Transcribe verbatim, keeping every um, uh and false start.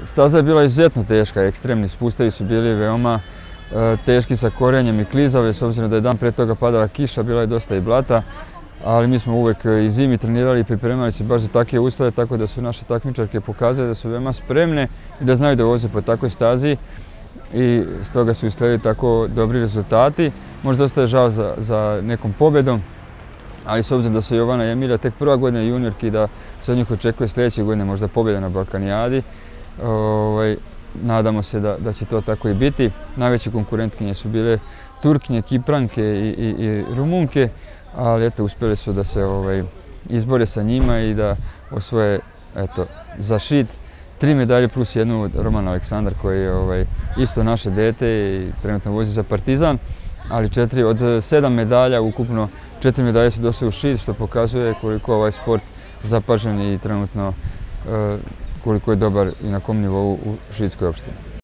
staza je bila izuzetno teška, ekstremni spustevi su bili veoma teški sa korenjem i klizave, s obzirom da je dan pre toga padala kiša, bila je dosta i blata, ali mi smo uvek i zimi trenirali i pripremali se baš za takve uslove, tako da su naše takmičarke pokazale da su veoma spremne i da znaju da voze po takvoj stazi i stoga su usledili tako dobri rezultati. Možda ostaje žao za, za nekom pobedom, ali s obzirom da su Jovana i Emilija tek prva godina juniorki, da se od njih očekuje sljedeće godine možda pobjeda na Balkanijadi, ovaj, nadamo se da, da će to tako i biti. Najveće konkurentkinje su bile Turkinje, Kipranke i, i, i Rumunke, ali eto, uspjeli su da se ovaj, izbore sa njima i da osvoje eto, za šit tri medalje plus jednu od Roman Aleksandar koji je ovaj, isto naše dete i trenutno vozi za Partizan, ali četiri od sedam medalja, ukupno četiri medalje su došle u šit, što pokazuje koliko ovaj sport zapažen i trenutno koliko je dobar i na kom nivou u šidskoj opštini.